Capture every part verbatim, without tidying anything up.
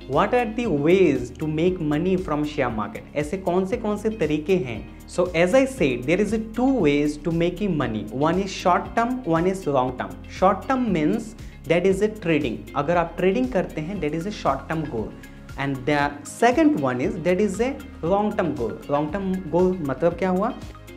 What are the ways to make money from share market? ऐसे कौन से कौन से तरीके हैं? So as I said, there is a two ways to making money. One is short term, one is long term. Short term means that is a trading. अगर आप trading करते हैं, that is a short term goal. And the second one is that is a long term goal. Long term goal मतलब क्या हुआ?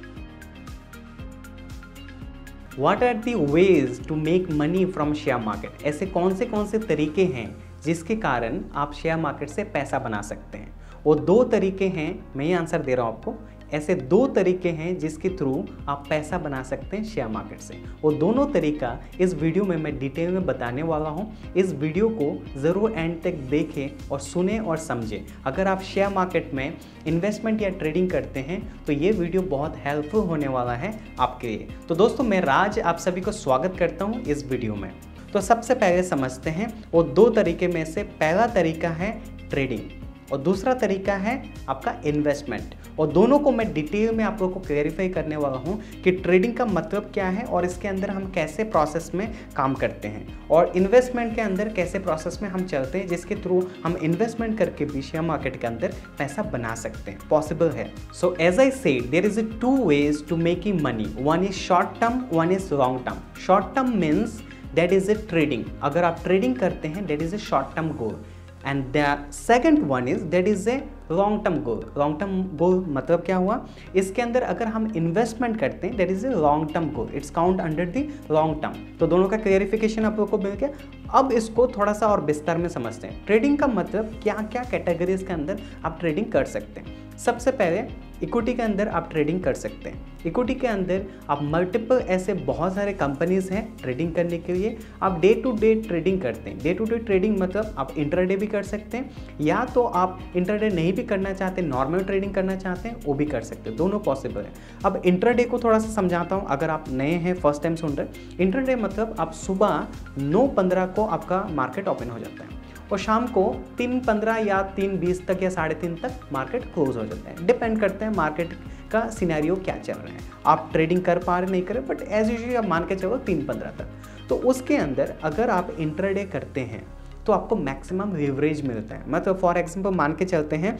What are the ways to make money from share market? ऐसे कौन से कौन से तरीके हैं जिसके कारण आप शेयर मार्केट से पैसा बना सकते हैं? वो दो तरीके हैं, मैं ये आंसर दे रहा हूँ आपको। ऐसे दो तरीके हैं जिसके थ्रू आप पैसा बना सकते हैं शेयर मार्केट से। वो दोनों तरीका इस वीडियो में मैं डिटेल में बताने वाला हूँ। इस वीडियो को ज़रूर एंड तक देखें और सुने और समझें। अगर आप शेयर मार्केट में इन्वेस्टमेंट या ट्रेडिंग करते हैं तो ये वीडियो बहुत हेल्पफुल होने वाला है आपके लिए। तो दोस्तों, मैं राज आप सभी को स्वागत करता हूँ इस वीडियो में। तो सबसे पहले समझते हैं वो दो तरीके में से पहला तरीका है ट्रेडिंग और दूसरा तरीका है आपका इन्वेस्टमेंट। और दोनों को मैं डिटेल में आप लोगों को क्लैरिफाई करने वाला हूं कि ट्रेडिंग का मतलब क्या है और इसके अंदर हम कैसे प्रोसेस में काम करते हैं और इन्वेस्टमेंट के अंदर कैसे प्रोसेस में हम चलते हैं जिसके थ्रू हम इन्वेस्टमेंट करके भी शेयर मार्केट के अंदर पैसा बना सकते हैं। पॉसिबल है। So as I said, there is a two ways to making money. One is short term, one is long term. Short term means that is a trading. अगर आप ट्रेडिंग करते हैं, that is a short term goal. And the second one is that is a long term goal. Long term goal मतलब क्या हुआ? इसके अंदर अगर हम इन्वेस्टमेंट करते हैं, that is a long term goal. It's count under the long term. तो दोनों का क्लियरिफिकेशन आप लोगों को मिल गया। अब इसको थोड़ा सा और विस्तार में समझते हैं। ट्रेडिंग का मतलब क्या क्या कैटेगरीज के अंदर आप ट्रेडिंग कर सकते हैं। सबसे पहले इक्विटी के अंदर आप ट्रेडिंग कर सकते हैं। इक्विटी के अंदर आप मल्टीपल ऐसे बहुत सारे कंपनीज हैं ट्रेडिंग करने के लिए। आप डे टू डे ट्रेडिंग करते हैं। डे टू डे ट्रेडिंग मतलब आप इंटरडे भी कर सकते हैं, या तो आप इंटरडे नहीं भी करना चाहते, नॉर्मल ट्रेडिंग करना चाहते हैं, वो भी कर सकते हैं। दोनों पॉसिबल है। अब इंटरडे को थोड़ा सा समझाता हूँ अगर आप नए हैं, फर्स्ट टाइम सुन रहे। इंटरडे मतलब आप सुबह नौ पंद्रह को आपका मार्केट ओपन हो जाता है और शाम को तीन पंद्रह या तीन बीस तक या साढ़े तीन तक मार्केट क्लोज हो जाता है। डिपेंड करते हैं मार्केट का सिनेरियो क्या चल रहा है, आप ट्रेडिंग कर पा रहे नहीं कर रहे, बट एज यूजुअली आप मान के चलो तीन पंद्रह तक। तो उसके अंदर अगर आप इंट्राडे करते हैं तो आपको मैक्सिमम लीवरेज मिलता है। मतलब फॉर एग्जांपल मान के चलते हैं,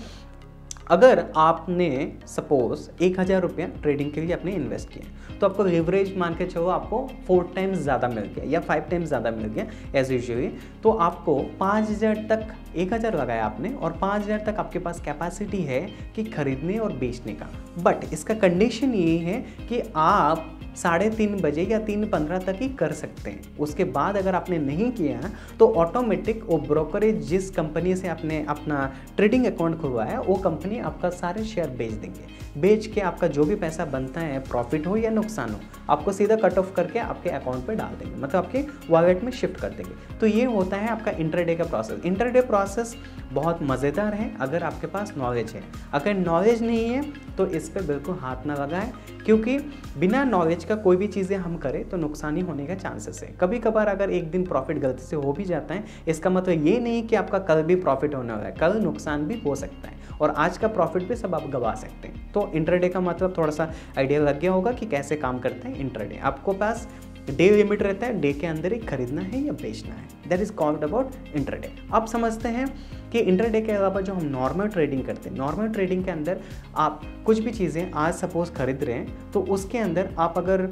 अगर आपने सपोज एक हज़ार रुपया ट्रेडिंग के लिए आपने इन्वेस्ट किया तो आपको लीवरेज मान के चलो आपको फोर टाइम्स ज़्यादा मिल गया या फाइव टाइम्स ज़्यादा मिल गया एज यूजुअली। तो आपको पाँच हज़ार तक, एक हज़ार लगाया आपने और पाँच हज़ार तक आपके पास कैपेसिटी है कि खरीदने और बेचने का। बट इसका कंडीशन ये है कि आप साढ़े तीन बजे या तीन पंद्रह तक ही कर सकते हैं। उसके बाद अगर आपने नहीं किया तो ऑटोमेटिक वो ब्रोकरेज जिस कंपनी से आपने अपना ट्रेडिंग अकाउंट खुलवाया वो कंपनी आपका सारे शेयर बेच देंगे। बेच के आपका जो भी पैसा बनता है, प्रॉफिट हो या नुकसान हो, आपको सीधा कट ऑफ करके आपके अकाउंट पे डाल देंगे, मतलब आपके वॉलेट में शिफ्ट कर देंगे। तो ये होता है आपका इंट्राडे का प्रोसेस। इंट्राडे प्रोसेस बहुत मज़ेदार है अगर आपके पास नॉलेज है। अगर नॉलेज नहीं है तो इस पर बिल्कुल हाथ ना लगाएं, क्योंकि बिना नॉलेज का कोई भी चीज़ें हम करें तो नुकसान ही होने का चांसेस है। कभी कभार अगर एक दिन प्रॉफिट गलती से हो भी जाता है, इसका मतलब ये नहीं कि आपका कल भी प्रॉफिट होने वाला है, कल नुकसान भी हो सकता है और आज का प्रॉफिट भी सब आप गवा सकते हैं। तो इंट्राडे का मतलब थोड़ा सा आइडिया लग गया होगा कि कैसे काम करता है इंट्राडे। आपको पास डे लिमिट रहता है, डे के अंदर ही खरीदना है या बेचना है। That is called about intraday. अब समझते हैं कि इंट्राडे के अलावा जो हम नॉर्मल ट्रेडिंग करते हैं, नॉर्मल ट्रेडिंग के अंदर आप कुछ भी चीज़ें आज सपोज खरीद रहे हैं तो उसके अंदर आप अगर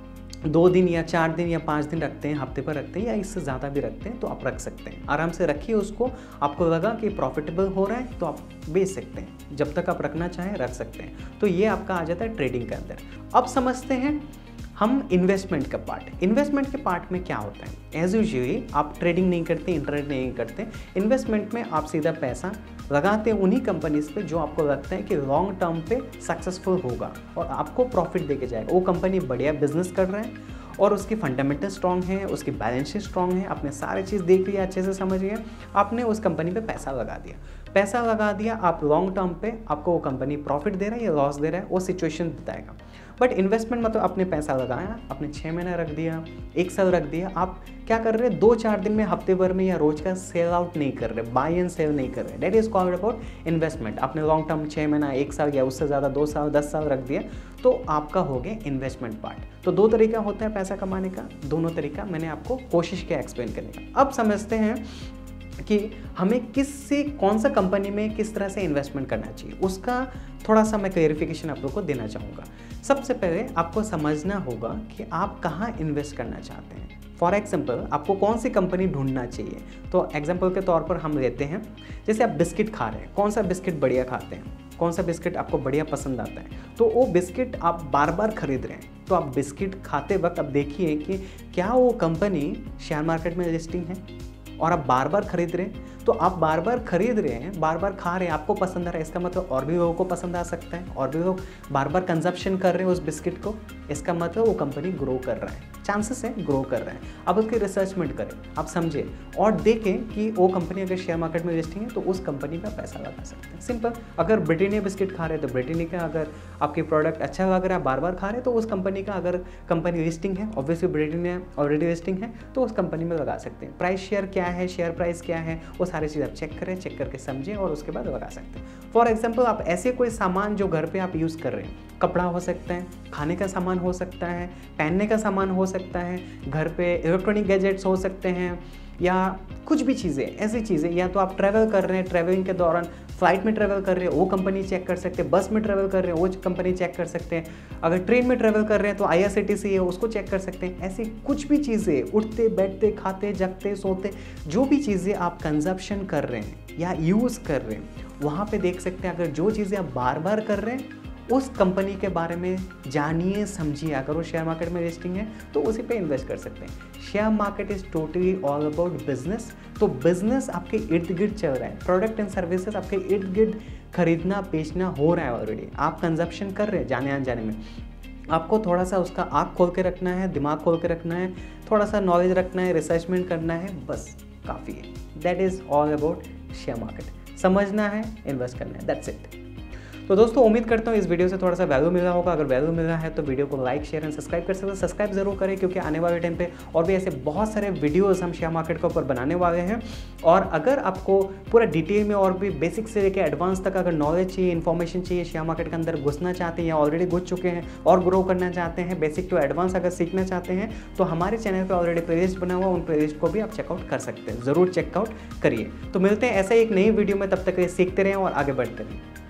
दो दिन या चार दिन या पाँच दिन रखते हैं, हफ्ते पर रखते हैं या इससे ज़्यादा भी रखते हैं तो आप रख सकते हैं। आराम से रखिए उसको। आपको लगा कि प्रॉफिटेबल हो रहा है तो आप बेच सकते हैं, जब तक आप रखना चाहें रख सकते हैं। तो ये आपका आ जाता है ट्रेडिंग के अंदर। अब समझते हैं हम इन्वेस्टमेंट का पार्ट। इन्वेस्टमेंट के पार्ट में क्या होता है? एज यूजुअली आप ट्रेडिंग नहीं करते, इंटरनेट नहीं करते। इन्वेस्टमेंट में आप सीधा पैसा लगाते हैं उन्हीं कंपनीज पे जो आपको लगता है कि लॉन्ग टर्म पे सक्सेसफुल होगा और आपको प्रॉफिट देके जाएगा। वो कंपनी बढ़िया बिजनेस कर रहा है और उसकी फंडामेंटल स्ट्रॉन्ग है, उसकी बैलेंस शीट स्ट्रॉन्ग है, आपने सारी चीज़ देख लिया, अच्छे से समझ गया, आपने उस कंपनी पे पैसा लगा दिया। पैसा लगा दिया आप लॉन्ग टर्म पे, आपको वो कंपनी प्रॉफिट दे रहा है या लॉस दे रहा है वो सिचुएशन बताएगा। बट इन्वेस्टमेंट मतलब आपने पैसा लगाया, आपने छः महीना रख दिया, एक साल रख दिया, आप क्या कर रहे हैं, दो चार दिन में, हफ्ते भर में या रोज का सेल आउट नहीं कर रहे, बाय एंड सेल नहीं कर रहे। That is called about investment. आपने लॉन्ग टर्म छः महीना, एक साल या उससे ज़्यादा, दो साल, दस साल रख दिया तो आपका हो गया इन्वेस्टमेंट पार्ट। तो दो तरीका होता है पैसा कमाने का, दोनों तरीका मैंने आपको कोशिश किया एक्सप्लेन करने का। अब समझते हैं कि हमें किस से कौन सा कंपनी में किस तरह से इन्वेस्टमेंट करना चाहिए, उसका थोड़ा सा मैं क्लेरिफिकेशन आप लोग को देना चाहूँगा। सबसे पहले आपको समझना होगा कि आप कहाँ इन्वेस्ट करना चाहते हैं। फॉर एग्जाम्पल आपको कौन सी कंपनी ढूंढना चाहिए, तो एग्जाम्पल के तौर पर हम लेते हैं, जैसे आप बिस्किट खा रहे हैं, कौन सा बिस्किट बढ़िया खाते हैं, कौन सा बिस्किट आपको बढ़िया पसंद आता है, तो वो बिस्किट आप बार बार खरीद रहे हैं, तो आप बिस्किट खाते वक्त अब देखिए कि क्या वो कंपनी शेयर मार्केट में लिस्टिंग है, और आप बार बार खरीद रहे हैं। तो आप बार बार खरीद रहे हैं, बार बार खा रहे हैं, आपको पसंद आ रहा है, इसका मतलब और भी लोगों को पसंद आ सकता है, और भी लोग बार बार कंजप्शन कर रहे हैं उस बिस्किट को, इसका मतलब वो कंपनी ग्रो कर रहा है, चांसेस है ग्रो कर रहा है। अब उसकी रिसर्चमेंट करें, आप समझें और देखें कि वो कंपनी अगर शेयर मार्केट में लिस्टिंग है तो उस कंपनी में पैसा लगा सकते हैं। सिंपल, अगर ब्रिटानिया बिस्किट खा रहे हैं तो ब्रिटानिया का अगर आपकी प्रोडक्ट अच्छा लग रहा है, बार बार खा रहे हैं, तो उस कंपनी का अगर कंपनी लिस्टिंग है, ऑब्वियसली ब्रिटानिया ऑलरेडी लिस्टिंग है, तो उस कंपनी में लगा सकते हैं। प्राइस शेयर क्या है, शेयर प्राइस क्या है, वो सारी चीज़ आप चेक करें, चेक करके समझें और उसके बाद लगा सकते हैं। फॉर एग्जाम्पल आप ऐसे कोई सामान जो घर पे आप यूज़ कर रहे हैं, कपड़ा हो सकता है, खाने का सामान हो सकता है, पहनने का सामान हो सकता है, घर पे इलेक्ट्रॉनिक गैजेट्स हो सकते हैं, या कुछ भी चीज़ें, ऐसी चीज़ें, या तो आप ट्रैवल कर रहे हैं, ट्रैवलिंग के दौरान फ्लाइट में ट्रैवल कर रहे हैं वो कंपनी चेक कर सकते हैं, बस में ट्रैवल कर रहे हैं वो कंपनी चेक कर सकते हैं, अगर ट्रेन में ट्रैवल कर रहे हैं तो I R C T C है उसको चेक कर सकते हैं। ऐसी कुछ भी चीज़ें, उठते बैठते खाते जगते सोते, जो भी चीज़ें आप कंजप्शन कर रहे हैं या यूज़ कर रहे हैं, वहाँ पे देख सकते हैं। अगर जो चीज़ें आप बार बार कर रहे हैं उस कंपनी के बारे में जानिए समझिए, अगर वो शेयर मार्केट में लिस्टिंग है तो उसी पे इन्वेस्ट कर सकते हैं। Share market is totally all about business. तो बिजनेस आपके इर्द गिर्द चल रहा है, प्रोडक्ट एंड सर्विसेज आपके इर्द गिर्द खरीदना बेचना हो रहा है ऑलरेडी, आप कंजप्शन कर रहे हैं जाने अनजाने में। आपको थोड़ा सा उसका आँख खोल के रखना है, दिमाग खोल के रखना है, थोड़ा सा नॉलेज रखना है, रिसर्चमेंट करना है, बस काफ़ी है। That is all about share market. समझना है, इन्वेस्ट करना है, दैट्स इट। तो दोस्तों उम्मीद करता हूँ इस वीडियो से थोड़ा सा वैल्यू मिल रहा होगा। अगर वैल्यू मिल रहा है तो वीडियो को लाइक शेयर एंड सब्सक्राइब कर सकते हैं। सब्सक्राइब जरूर करें क्योंकि आने वाले टाइम पे और भी ऐसे बहुत सारे वीडियोस हम शेयर मार्केट के ऊपर बनाने वाले हैं। और अगर आपको पूरा डिटेल में और भी बेसिक से लेकर एडवांस तक अगर नॉलेज चाहिए, इन्फॉर्मेशन चाहिए, शेयर मार्केट के अंदर घुसना चाहते हैं या ऑलरेडी घुस चुके हैं और ग्रो करना चाहते हैं, बेसिक टू एडवांस अगर सीखना चाहते हैं, तो हमारे चैनल पर ऑलरेडी प्लेलिस्ट बना हुआ, उन प्लेलिस्ट को भी आप चेकआउट कर सकते हैं। ज़रूर चेकआउट करिए। तो मिलते हैं ऐसे एक नई वीडियो में, तब तक सीखते रहें और आगे बढ़ते रहें।